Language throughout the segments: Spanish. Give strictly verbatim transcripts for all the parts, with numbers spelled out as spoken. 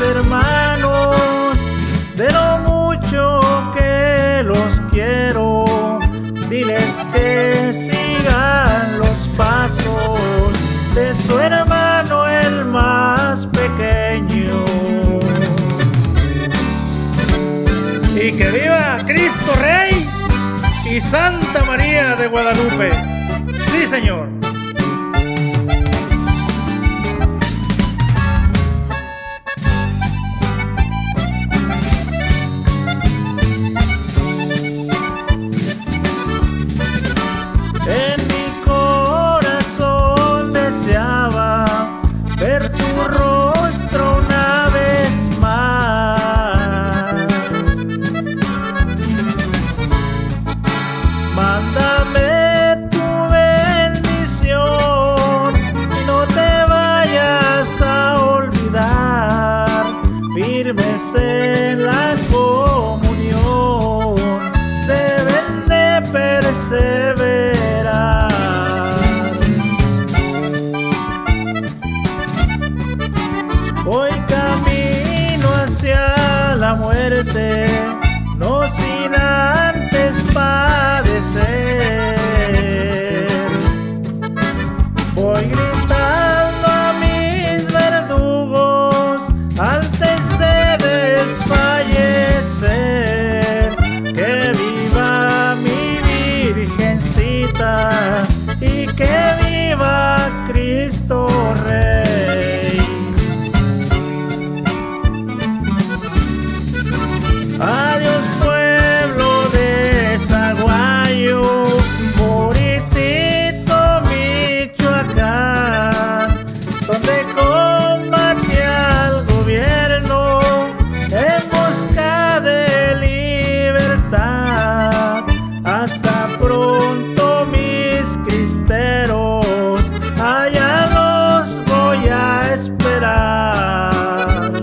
hermanos, de lo mucho que los quiero. Diles que sigan los pasos de su hermano el más pequeño. Y que viva Cristo Rey y Santa María de Guadalupe. Sí, señor. En mi corazón deseaba ver tu rostro una vez más. Mándame tu bendición y no te vayas a olvidar. Firmes en la comunión deben de perseverar. Voy camino hacia la muerte, no sin antes padecer. Voy gritando a mis verdugos antes de desfallecer. Que viva mi Virgencita y que viva Cristo Rey. Adiós pueblo de Zaguayo, Puritito, Michoacán, donde combate al gobierno en busca de libertad. Hasta pronto mis cristeros, allá los voy a esperar.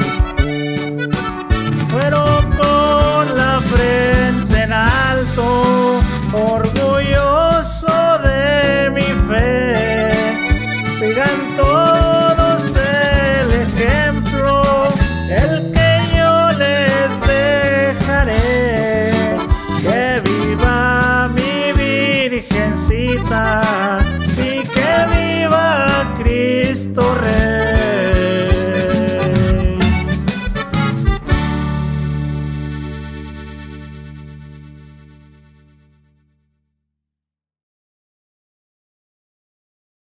Pero con la frente en alto, orgulloso de mi fe, sigan todos el ejemplo, el que yo les dejaré. Que viva mi Virgencita y que viva Cristo Rey.